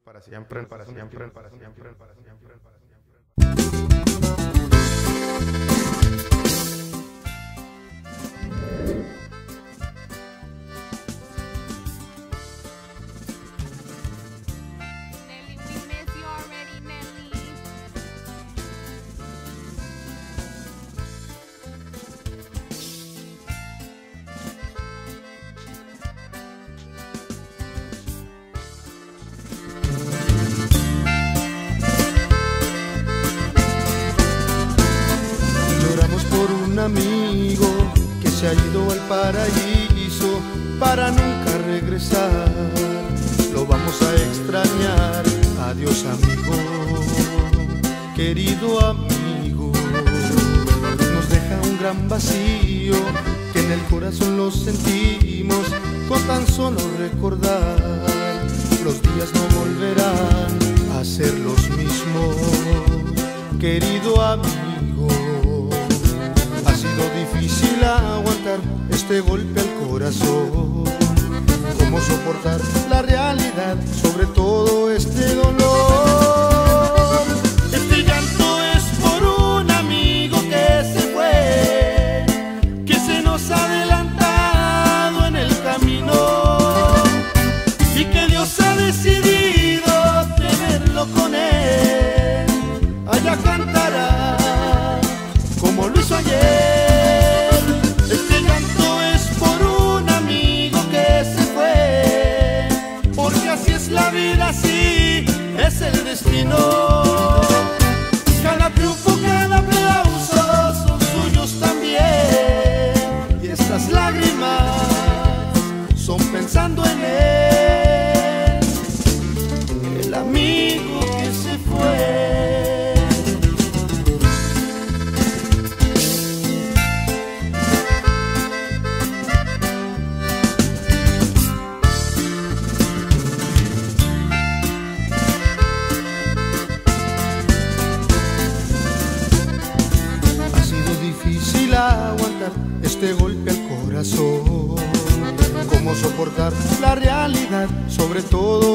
para siempre, para siempre, para siempre, para siempre, para siempre. Nelly, we miss you already, Nelly. Lloramos por un amigo que se ha ido al paraíso para nunca regresar. Lo vamos a extrañar. Adiós, amigo, querido amigo. Nos deja un gran vacío que en el corazón lo sentimos con tan solo recordar. Los días no volverán a ser los mismos, querido amigo. Ha sido difícil aguantar este golpe al corazón. ¿Cómo soportar la realidad sobre todo este dolor? Este llanto es por un amigo que se fue, que se nos ha adelantado en el camino y que Dios ha decidido tenerlo con él. Allá cantará como lo hizo ayer. Este llanto es por un amigo que se fue, porque así es la vida, así es el destino. Cada triunfo, cada aplauso son suyos también, y estas lágrimas son pensando en él, el amigo que se fue. Difícil aguantar este golpe al corazón. ¿Cómo soportar la realidad sobre todo